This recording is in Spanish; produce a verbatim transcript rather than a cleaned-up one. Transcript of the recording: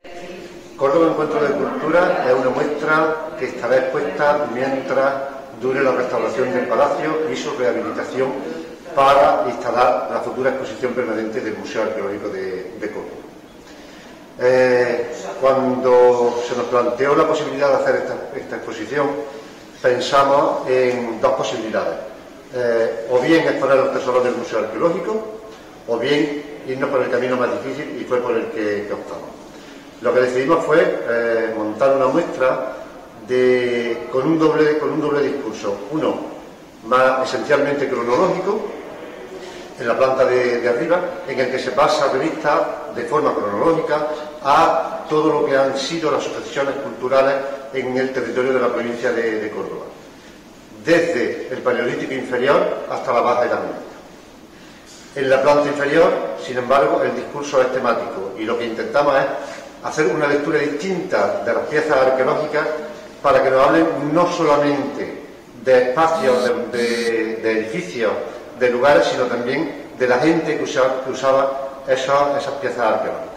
Córdoba Encuentro de Cultura es una muestra que estará expuesta mientras dure la restauración del palacio y su rehabilitación para instalar la futura exposición permanente del Museo Arqueológico de, de Córdoba. Eh, cuando se nos planteó la posibilidad de hacer esta, esta exposición, pensamos en dos posibilidades. Eh, o bien exponer los tesoros del Museo Arqueológico, o bien irnos por el camino más difícil, y fue por el que, que optamos. Lo que decidimos fue eh, montar una muestra de, con, un doble, con un doble discurso. Uno, más esencialmente cronológico, en la planta de, de arriba, en el que se pasa revista de forma cronológica a todo lo que han sido las sucesiones culturales en el territorio de la provincia de, de Córdoba, desde el Paleolítico inferior hasta la Baja Edad Media. En la planta inferior, sin embargo, el discurso es temático, y lo que intentamos es hacer una lectura distinta de las piezas arqueológicas para que nos hablen no solamente de espacios, de, de, de edificios, de lugares, sino también de la gente que usaba, que usaba esas, esas piezas arqueológicas.